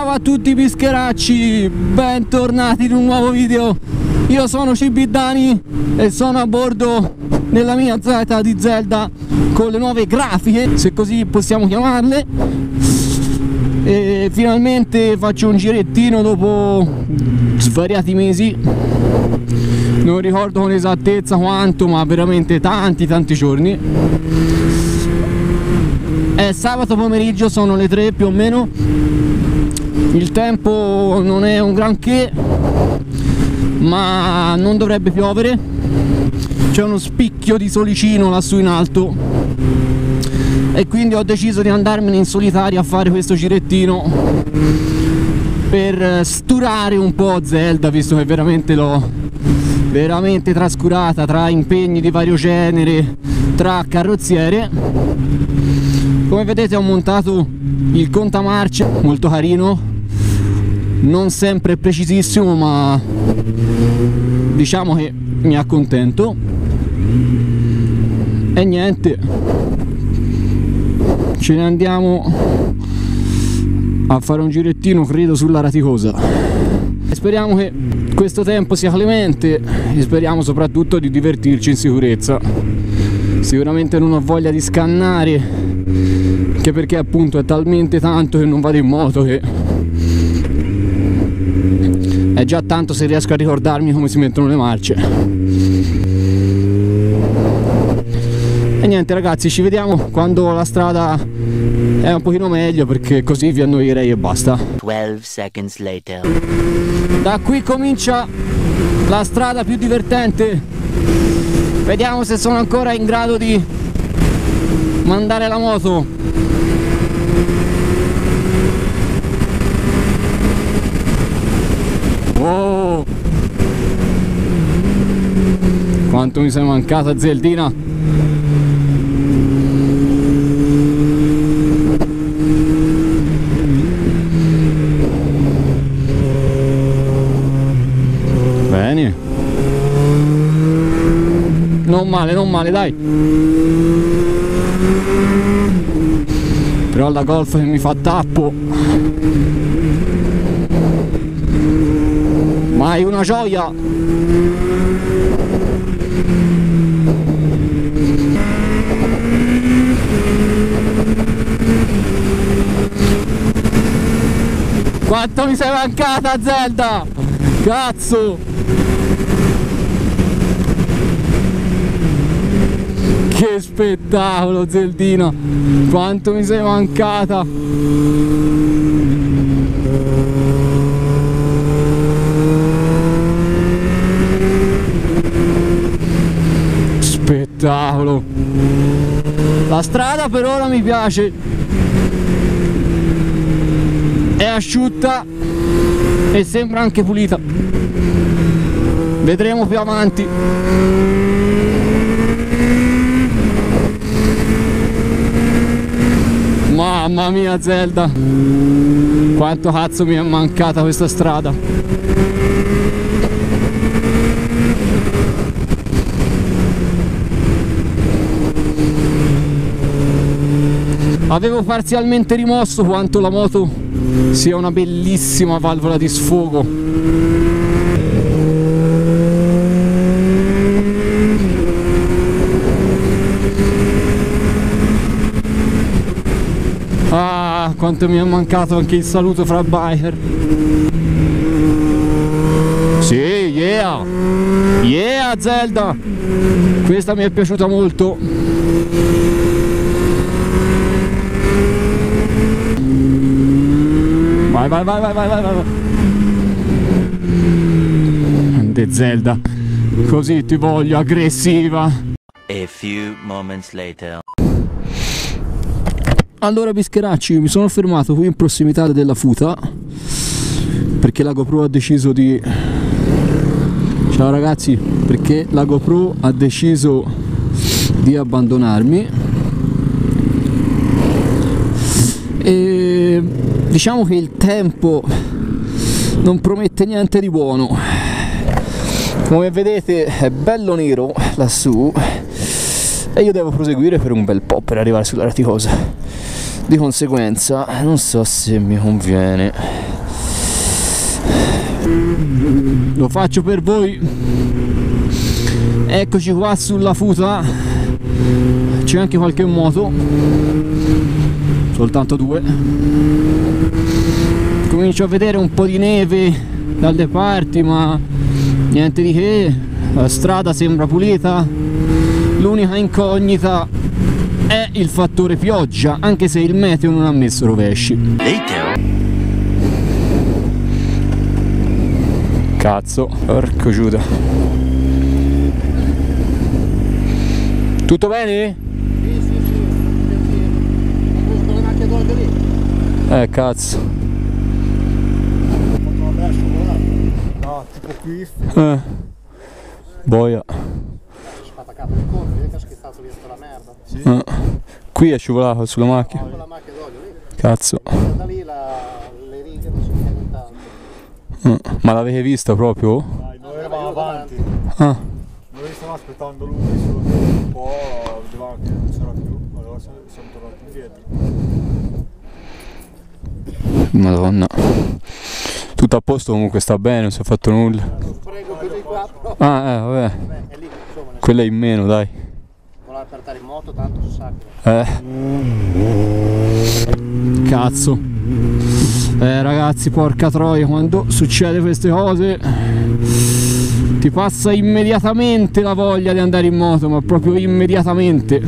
Ciao a tutti pischeracci, bentornati in un nuovo video. Io sono Cibiddani e sono a bordo nella mia Z di Zelda con le nuove grafiche, se così possiamo chiamarle. E finalmente faccio un girettino dopo svariati mesi, non ricordo con esattezza quanto, ma veramente tanti giorni. È sabato pomeriggio, sono le 3 più o meno, il tempo non è un granché, ma non dovrebbe piovere, c'è uno spicchio di solicino lassù in alto e quindi ho deciso di andarmene in solitaria a fare questo girettino per sturare un po' Zelda, visto che veramente l'ho trascurata tra impegni di vario genere, tra carrozziere. Come vedete ho montato il contamarce molto carino, non sempre precisissimo, ma diciamo che mi accontento. E niente, ce ne andiamo a fare un girettino, credo, sulla Raticosa. E speriamo che questo tempo sia clemente e speriamo soprattutto di divertirci in sicurezza. Sicuramente non ho voglia di scannare, anche perché appunto è talmente tanto che non vado in moto che è già tanto se riesco a ricordarmi come si mettono le marce. E niente ragazzi, ci vediamo quando la strada è un pochino meglio, perché così vi annoierei e basta. 12 seconds later. Da qui comincia la strada più divertente. Vediamo se sono ancora in grado di mandare la moto. Oh! Quanto mi sei mancata, Zeldina! Bene. Non male, dai. Però la Golf che mi fa tappo. Ma è una gioia. Quanto mi sei mancata, Zelda! Cazzo! Che spettacolo, Zeldina! Quanto mi sei mancata! Spettacolo! La strada per ora mi piace, è asciutta e sembra anche pulita, vedremo più avanti. Mamma mia Zelda, quanto cazzo mi è mancata questa strada. Avevo parzialmente rimosso quanto la moto sia una bellissima valvola di sfogo. Ah, quanto mi è mancato anche il saluto fra biker. Sì, yeah! Yeah Zelda! Questa mi è piaciuta molto. Vai. Grande Zelda, così ti voglio, aggressiva. A few moments later. Allora pischeracci, mi sono fermato qui in prossimità della Futa perché la GoPro ha deciso di... Ciao ragazzi, perché la GoPro ha deciso di abbandonarmi e diciamo che il tempo non promette niente di buono. Come vedete è bello nero lassù e io devo proseguire per un bel po' per arrivare sulla Raticosa. Di conseguenza non so se mi conviene. Lo faccio per voi. Eccoci qua sulla futa. C'è anche qualche moto, soltanto 2. Comincio a vedere un po' di neve dalle parti, ma niente di che. La strada sembra pulita. L'unica incognita è il fattore pioggia, anche se il meteo non ha messo rovesci. Cazzo, porco Giuda. Tutto bene? Sì. Con le macchie d'olio lì. Cazzo. No, tipo qui. Boia. Attaccato il conto, vedi che ha schittato via sta la merda. Sì. Qui è scivolato sulla macchina. Con la macchia d'olio lì. Cazzo. Da lì le righe non sono più tanto. Ma l'avete vista proprio? Dai, noi eravamo avanti. Noi stavamo aspettando lui solo un po', vedevamo che non c'era più, allora siamo tornati indietro. Madonna. Tutto a posto comunque, sta bene, non si è fatto nulla. Prego, quelli qua. Vabbè. È lì, insomma. Quella è in meno, dai. Voleva apertare in moto, tanto si sa che. Cazzo. Ragazzi, porca troia, quando succede queste cose ti passa immediatamente la voglia di andare in moto, ma proprio immediatamente.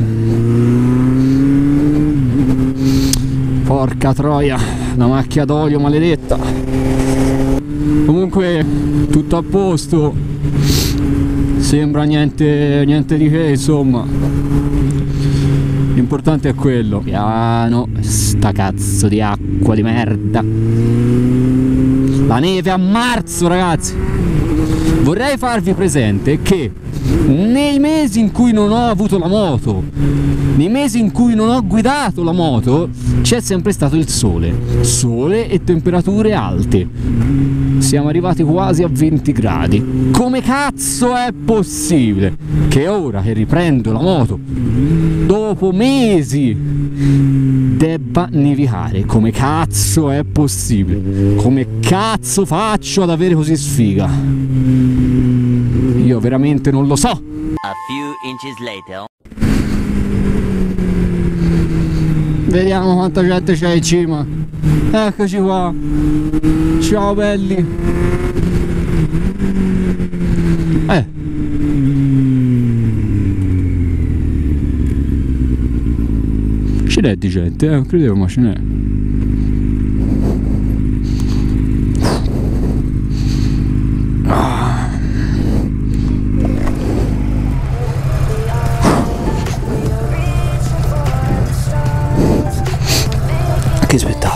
Porca troia, la macchia d'olio maledetta. Comunque tutto a posto, sembra niente di che, insomma. L'importante è quello. Piano, sta cazzo di acqua di merda. La neve a marzo, ragazzi. Vorrei farvi presente che nei mesi in cui non ho avuto la moto, nei mesi in cui non ho guidato la moto, c'è sempre stato il sole e temperature alte. Siamo arrivati quasi a 20 gradi. Come cazzo è possibile che ora che riprendo la moto, dopo mesi, debba nevicare? Come cazzo è possibile? Come cazzo faccio ad avere così sfiga? Io veramente non lo so. A few inches later. Vediamo quanta gente c'è in cima. Eccoci qua. Ciao belli. Ce n'è di gente, non credevo, ma ce n'è. Che spettacolo.